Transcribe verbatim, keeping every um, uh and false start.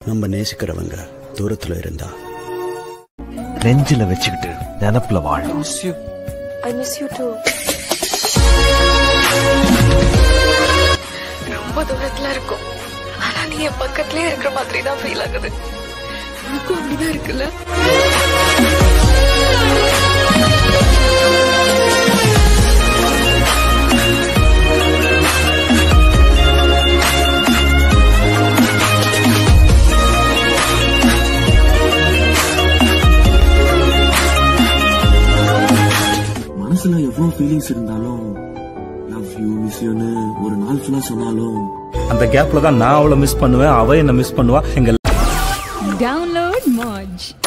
நம்ம நேசிக்கிறவங்க தூரத்துல இருந்தா நெஞ்சில வச்சுக்கிட்டு நினப்புல வாழும். I miss you too. ரொம்ப தூரத்துல இருக்கும், ஆனா நீ என் பக்கத்துலயே இருக்கிற மாதிரி தான் ஃபீல் ஆகுது. உனக்கும் அப்படிதான் இருக்குல்ல? மனசுல எவ்வளவு ஃபீலிங்ஸ் இருந்தாலும் லவ் யூ மிஸ் யூன்னு ஒரு நாள் ஃபுல்லா சொன்னாலும் அந்த கேப்ல தான் நான் அவளை மிஸ் பண்ணுவேன், அவ என்ன மிஸ் பண்ணுவா. எங்க Download Moj.